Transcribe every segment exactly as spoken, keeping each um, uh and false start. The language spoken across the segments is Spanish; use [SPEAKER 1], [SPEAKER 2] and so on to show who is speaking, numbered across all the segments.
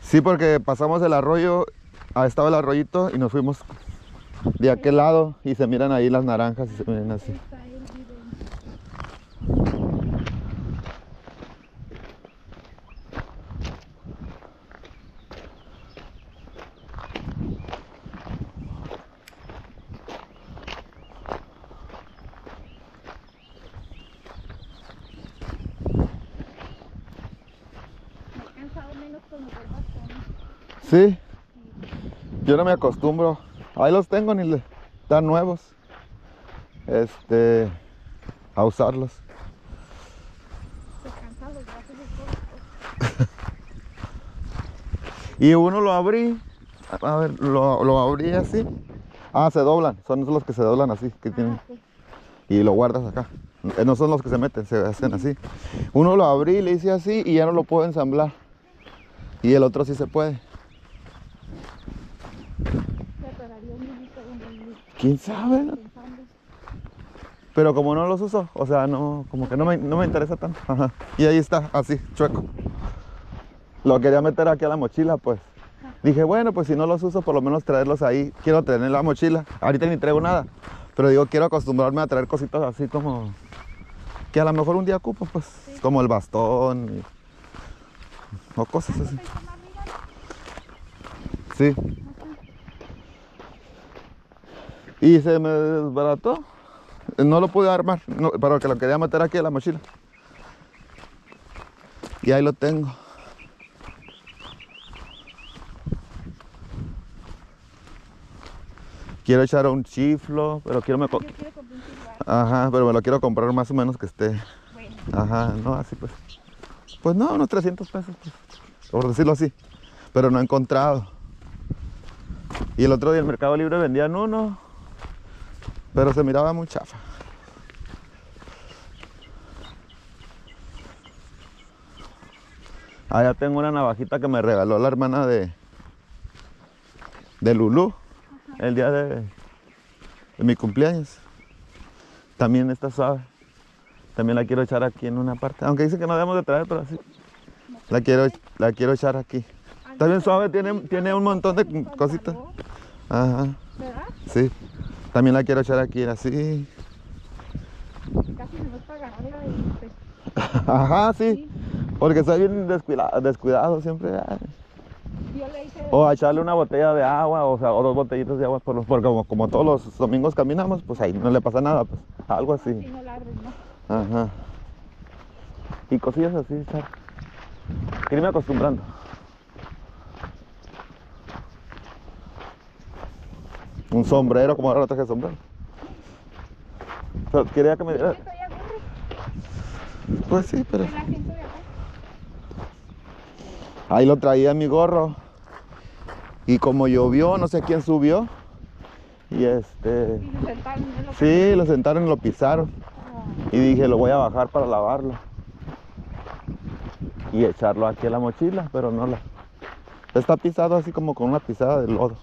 [SPEAKER 1] Sí, porque pasamos el arroyo, ahí estaba el arroyito y nos fuimos de aquel lado y se miran ahí las naranjas y se miran así. Sí, yo no me acostumbro. Ahí los tengo, ni le están nuevos. Este, a usarlos. Y uno lo abrí, a ver, lo, lo abrí así. Ah, se doblan, son los que se doblan así, que tienen. Y lo guardas acá. Eh, No son los que se meten, se hacen así. Uno lo abrí, le hice así y ya no lo puedo ensamblar. Y el otro sí se puede. ¿Quién sabe? ¿No? Pero como no los uso, o sea, no, como que no me, no me interesa tanto. Ajá. Y ahí está, así, chueco. Lo quería meter aquí a la mochila, pues. Dije, bueno, pues si no los uso, por lo menos traerlos ahí. Quiero tener la mochila. Ahorita ni traigo nada. Pero digo, quiero acostumbrarme a traer cositas así como... que a lo mejor un día ocupo, pues. Sí. Como el bastón. Y... o cosas así. Sí. Y se me desbarató. No lo pude armar, no, pero que lo quería meter aquí a la mochila. Y ahí lo tengo. Quiero echar un chiflo, pero quiero me...
[SPEAKER 2] Yo quiero comprar un chiflo.
[SPEAKER 1] Ajá, pero me lo quiero comprar más o menos que esté.
[SPEAKER 2] Bueno.
[SPEAKER 1] Ajá, no, así pues. Pues no, unos trescientos pesos, pues, por decirlo así. Pero no he encontrado. Y el otro día en el Mercado Libre vendían uno, pero se miraba muy chafa. Allá tengo una navajita que me regaló la hermana de, de Lulú. Ajá. El día de, de mi cumpleaños. También está suave. También la quiero echar aquí en una parte. Aunque dice que no debemos de traer, pero así. La quiero, la quiero echar aquí. Está bien suave, tiene, tiene un montón de cositas. Ajá.
[SPEAKER 2] ¿Verdad?
[SPEAKER 1] Sí. También la quiero echar aquí, así.
[SPEAKER 2] Casi se nos paga arriba y...
[SPEAKER 1] Ajá, sí. Porque soy bien descuidado, descuidado siempre.
[SPEAKER 2] Yo le hice...
[SPEAKER 1] O a echarle una botella de agua, o sea, o dos botellitas de agua, por los, porque como, como todos los domingos caminamos, pues ahí no le pasa nada, pues, algo así.
[SPEAKER 2] Si no la abres, ¿no?
[SPEAKER 1] Ajá. Y cosillas así, ¿sabes? Irme acostumbrando. Un sombrero, como ahora traje sombrero. Pero quería que me diera... Pues sí, pero... Ahí lo traía mi gorro. Y como llovió, no sé quién subió. Y este...
[SPEAKER 2] ¿Y lo sentaron? ¿No?
[SPEAKER 1] Sí, lo sentaron y lo pisaron.
[SPEAKER 2] Oh.
[SPEAKER 1] Y dije, lo voy a bajar para lavarlo. Y echarlo aquí a la mochila, pero no la... Está pisado así como con una pisada de lodo.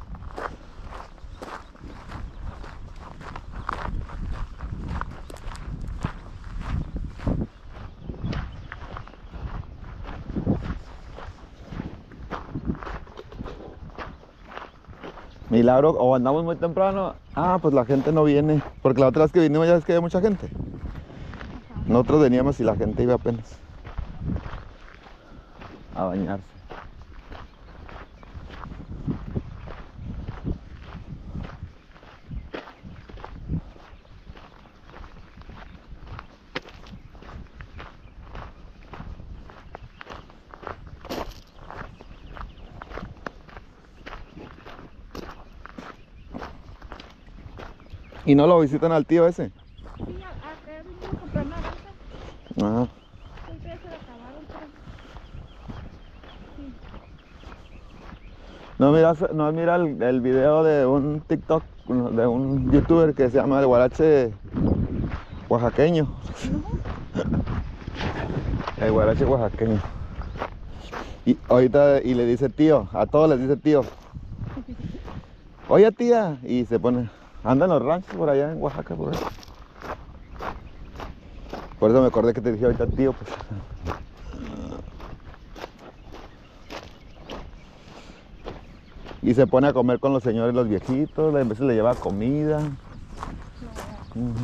[SPEAKER 1] Milagro, o andamos muy temprano. Ah, pues la gente no viene. Porque la otra vez que vinimos ya es que había mucha gente. Ajá. Nosotros veníamos y la gente iba apenas a bañarse. ¿Y no lo visitan al tío ese?
[SPEAKER 2] Sí, acá vinimos a comprar naranja.
[SPEAKER 1] Ajá.
[SPEAKER 2] Ustedes se lo acabaron, pero... Sí.
[SPEAKER 1] No mira, no mira el, el video de un TikTok, de un youtuber que se llama el Guarache Oaxaqueño. ¿No? El Guarache Oaxaqueño. Y ahorita, y le dice tío, a todos les dice tío. Oye tía, y se pone, anda en los ranchos por allá en Oaxaca, por ahí. Por eso me acordé que te dije ahorita tío, pues. Y se pone a comer con los señores, los viejitos, a veces le lleva comida.
[SPEAKER 2] No,
[SPEAKER 1] Ujú.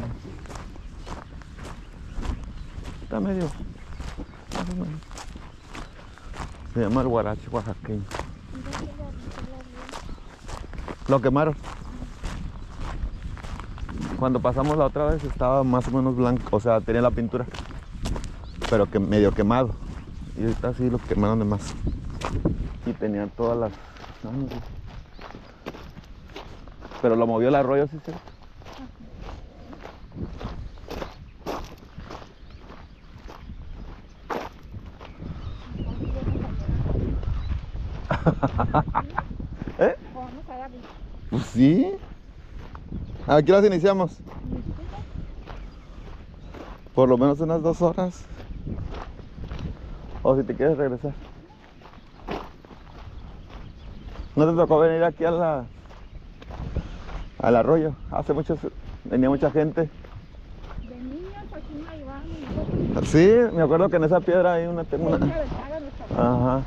[SPEAKER 1] Está medio, más o menos. Se llama el huarache oaxaqueño.
[SPEAKER 2] mira que la la
[SPEAKER 1] Lo quemaron. Cuando pasamos la otra vez estaba más o menos blanco, o sea, tenía la pintura, pero que medio quemado. Y ahorita sí lo quemaron de más. Y tenían todas las... no, no sé. Pero lo movió el arroyo, sí, sí. ¿Eh?
[SPEAKER 2] Vamos a darle.
[SPEAKER 1] Pues sí. ¿A qué horas iniciamos? Por lo menos unas dos horas. O si te quieres regresar. ¿No te tocó venir aquí a la, al arroyo? Hace mucho, venía mucha gente.
[SPEAKER 2] De niños aquí no iban.
[SPEAKER 1] Sí, me acuerdo que en esa piedra hay una... tengo una... Ajá.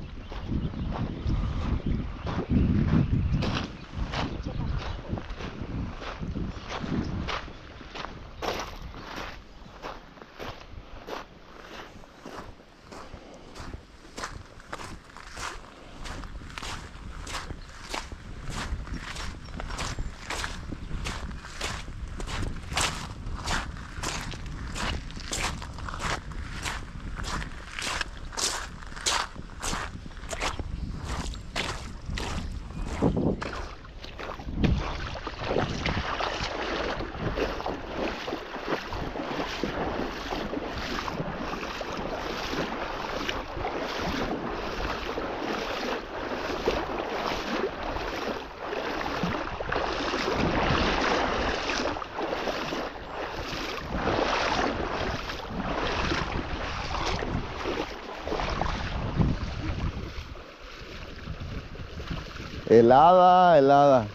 [SPEAKER 1] Helada, helada.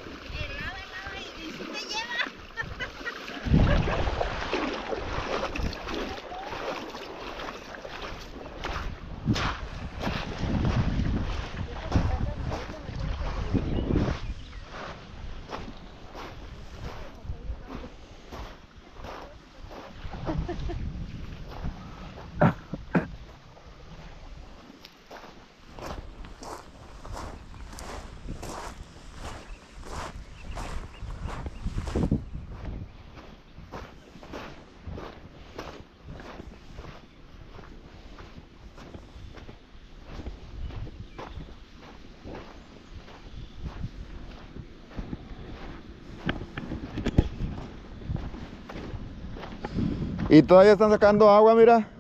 [SPEAKER 1] Y todavía están sacando agua, mira.